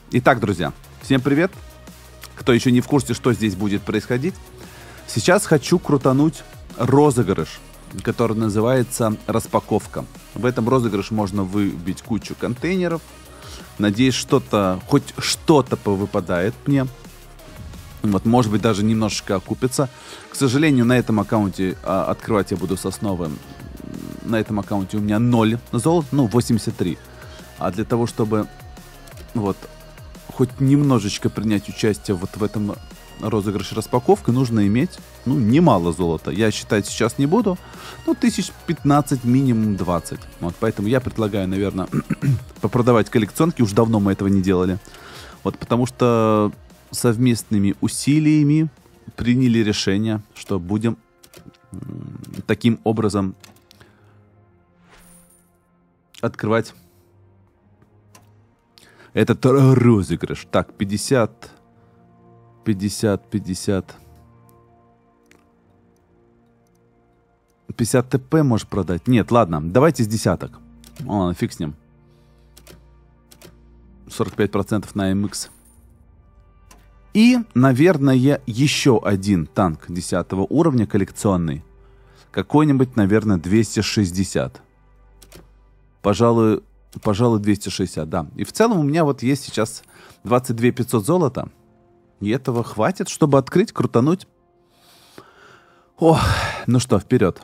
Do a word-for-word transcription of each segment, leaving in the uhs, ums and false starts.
Итак, друзья, всем привет. Кто еще не в курсе, что здесь будет происходить. Сейчас хочу крутануть розыгрыш, который называется распаковка. В этом розыгрыше можно выбить кучу контейнеров. Надеюсь, что-то, хоть что-то повыпадает мне. Вот, может быть, даже немножечко окупится. К сожалению, на этом аккаунте а, открывать я буду с основы. На этом аккаунте у меня ноль золота, ну, восемьдесят три. А для того, чтобы вот хоть немножечко принять участие вот в этом розыгрыше распаковки, нужно иметь, ну, немало золота. Я считать сейчас не буду. Ну, тысяч пятнадцать, минимум двадцать. Вот, поэтому я предлагаю, наверное, попродавать коллекционки. Уж давно мы этого не делали. Вот, потому что совместными усилиями приняли решение, что будем таким образом открывать этот розыгрыш. Так, пятьдесят, пятьдесят, пятьдесят. пятьдесят ТП можешь продать? Нет, ладно, давайте с десяток. Ладно, фиг с ним. сорок пять процентов на эм икс. И, наверное, еще один танк десятого уровня коллекционный. Какой-нибудь, наверное, двести шестьдесят. Пожалуй, пожалуй, двести шестьдесят, да. И в целом у меня вот есть сейчас двадцать две тысячи пятьсот золота. И этого хватит, чтобы открыть, крутануть. Ох, ну что, вперед.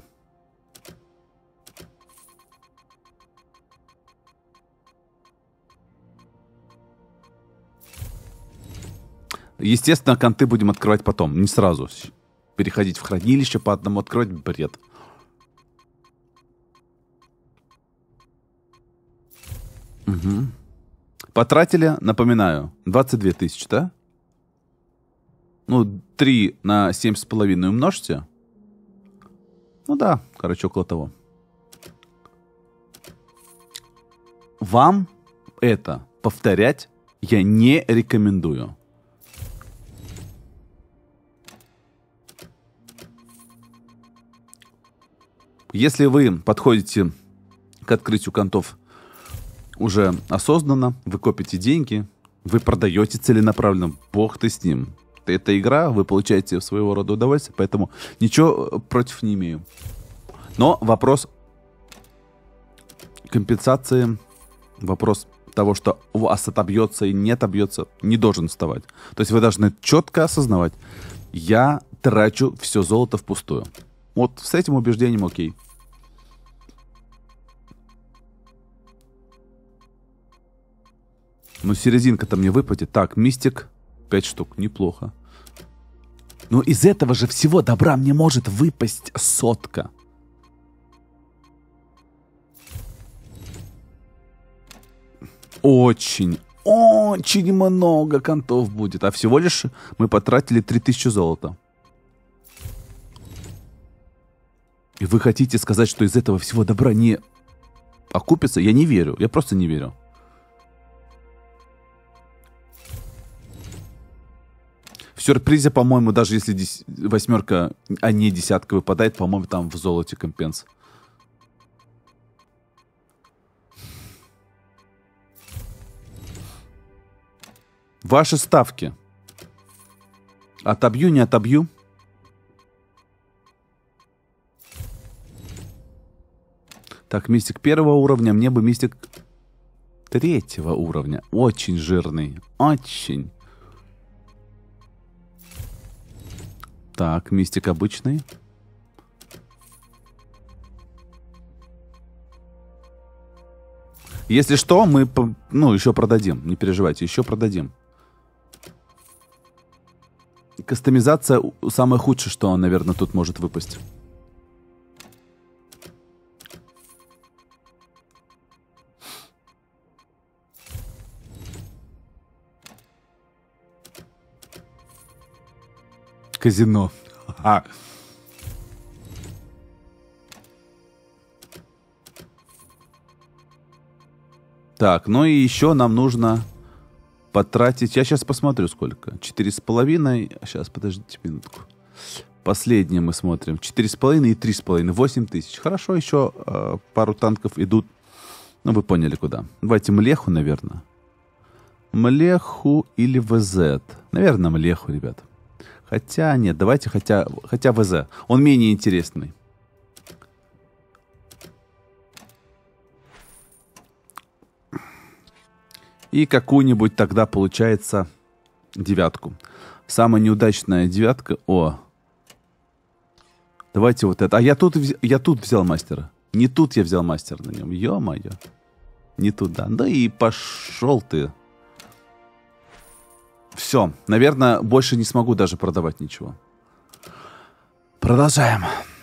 Естественно, конты будем открывать потом, не сразу. Переходить в хранилище по одному открывать — бред. Угу. Потратили, напоминаю, двадцать две тысячи, да? Ну, три на семь с половиной умножьте. Ну да, короче, около того. Вам это повторять я не рекомендую. Если вы подходите к открытию контов уже осознанно, вы копите деньги, вы продаете целенаправленно, бог ты с ним. Это игра, вы получаете своего рода удовольствие, поэтому ничего против не имею. Но вопрос компенсации, вопрос того, что у вас отобьется и не отобьется, не должен вставать. То есть вы должны четко осознавать, я трачу все золото впустую. Вот с этим убеждением окей. Ну, серединка-то мне выпадет. Так, мистик. пять штук. Неплохо. Но из этого же всего добра мне может выпасть сотка. Очень, очень много контов будет. А всего лишь мы потратили три тысячи золота. И вы хотите сказать, что из этого всего добра не окупится? Я не верю. Я просто не верю. В сюрпризе, по-моему, даже если дес... восьмерка, а не десятка выпадает, по-моему, там в золоте компенс. Ваши ставки. Отобью, не отобью? Так, мистик первого уровня. Мне бы мистик третьего уровня. Очень жирный. Очень. Так, мистик обычный. Если что, мы, ну, еще продадим. Не переживайте, еще продадим. Кастомизация самое худшее, что, наверное, тут может выпасть. Казино. А. Так, ну и еще нам нужно потратить... Я сейчас посмотрю, сколько. Четыре с половиной. Сейчас, подождите минутку. Последнее мы смотрим. Четыре с половиной и три с половиной. Восемь тысяч. Хорошо, еще э, пару танков идут. Ну, вы поняли, куда. Давайте Млеху, наверное. Млеху или ВЗ? Наверное, Млеху, ребят. Хотя, нет, давайте хотя, хотя ВЗ. Он менее интересный. И какую-нибудь тогда, получается, девятку. Самая неудачная девятка. О. Давайте вот это. А я тут, я тут взял мастера. Не тут я взял мастера на нем. Ё-моё. Не туда. Да и пошел ты. Все. Наверное, больше не смогу даже продавать ничего. Продолжаем.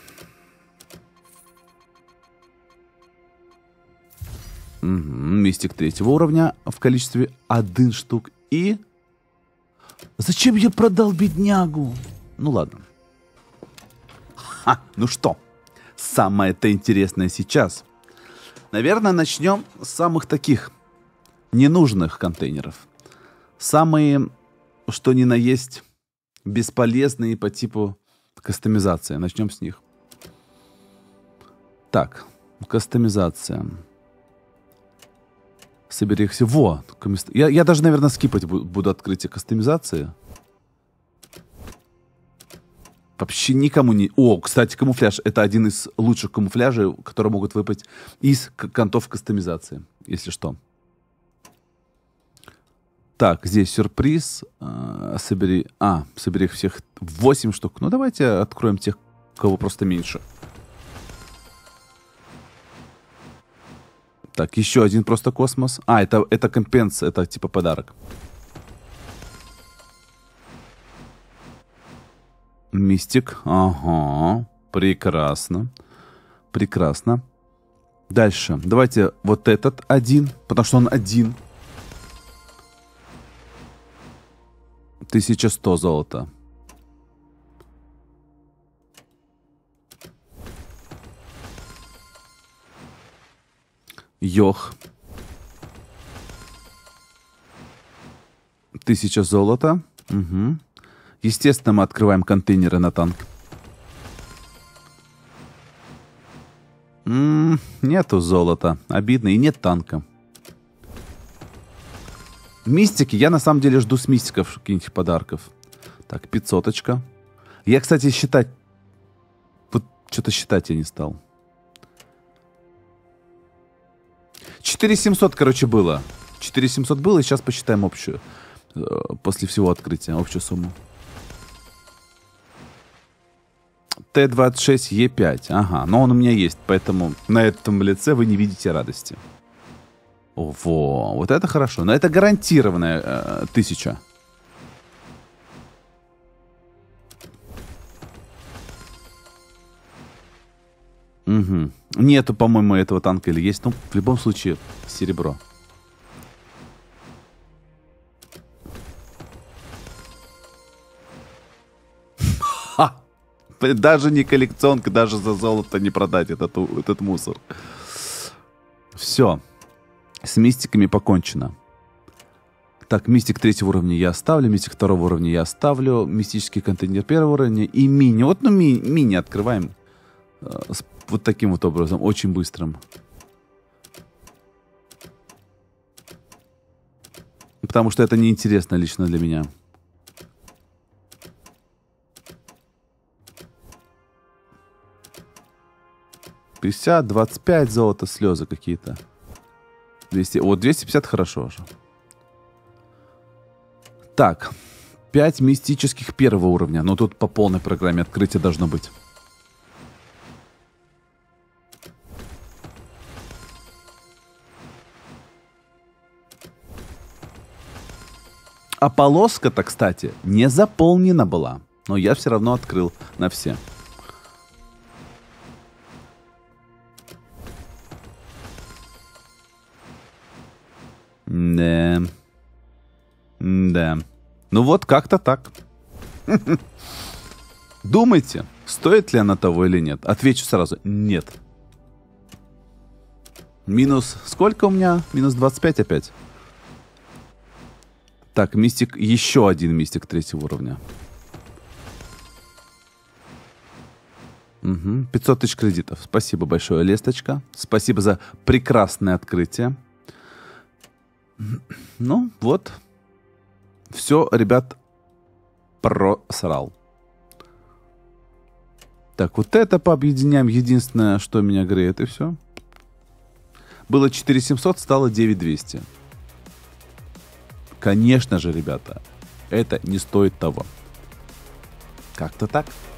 Угу. Мистик третьего уровня в количестве один штук. И... Зачем я продал беднягу? Ну ладно. Ха, ну что? Самое-то интересное сейчас. Наверное, начнем с самых таких ненужных контейнеров. Самые, что ни на есть, бесполезные по типу кастомизации. Начнем с них. Так, кастомизация. Собери их все. Во! Я, я даже, наверное, скипать буду, буду открытие кастомизации. Вообще никому не... О, кстати, камуфляж. Это один из лучших камуфляжей, которые могут выпасть из контов кастомизации, если что. Так, здесь сюрприз. А, собери... А, собери их всех восемь штук. Ну, давайте откроем тех, кого просто меньше. Так, еще один просто космос. А, это, это компенс, это типа подарок. Мистик. Ага. Прекрасно. Прекрасно. Дальше. Давайте вот этот один, потому что он один. тысяча сто золота. Йох. Тысяча золота. Угу. Естественно, мы открываем контейнеры на танк. М-м, нету золота. Обидно. И нет танка. Мистики. Я на самом деле жду с мистиков каких-нибудь подарков. Так, пятьсоточка. Я, кстати, считать... Вот что-то считать я не стал. четыре тысячи семьсот, короче, было. четыре тысячи семьсот было, и сейчас посчитаем общую. После всего открытия. Общую сумму. Т двадцать шесть Е пять. Ага, но он у меня есть, поэтому на этом лице вы не видите радости. Во, вот это хорошо. Но это гарантированная э, тысяча. Угу. Нету, по-моему, этого танка или есть. Ну, в любом случае, серебро. Ха! Даже не коллекционка, даже за золото не продать этот, этот мусор. Все. С мистиками покончено. Так, мистик третьего уровня я оставлю, мистик второго уровня я оставлю, мистический контейнер первого уровня и мини. Вот, ну, ми мини открываем э, с, вот таким вот образом, очень быстрым. Потому что это неинтересно лично для меня. пятьдесят, двадцать пять золота, слезы какие-то. двести, вот двести пятьдесят хорошо уже. Так, пять мистических первого уровня. Но тут по полной программе открытия должно быть. А полоска-то, кстати, не заполнена была. Но я все равно открыл на все. Да. Да. Ну вот как-то так. Думайте, стоит ли она того или нет. Отвечу сразу. Нет. Минус... Сколько у меня? Минус двадцать пять опять. Так, мистик... Еще один мистик третьего уровня. Угу. пятьсот тысяч кредитов. Спасибо большое, Лесточка. Спасибо за прекрасное открытие. Ну, вот. Все, ребят, просрал. Так, вот это пообъединяем. Единственное, что меня греет, и все. Было четыре семьсот, стало девять двести. Конечно же, ребята, это не стоит того. Как-то так.